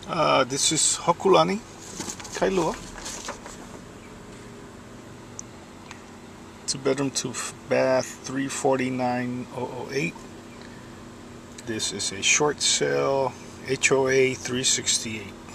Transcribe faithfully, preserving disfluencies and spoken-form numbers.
Uh, this is Hokulani Kailua. Two bedroom, two bath, three forty-nine thousand eight. This is a short sale, H O A three sixty-eight.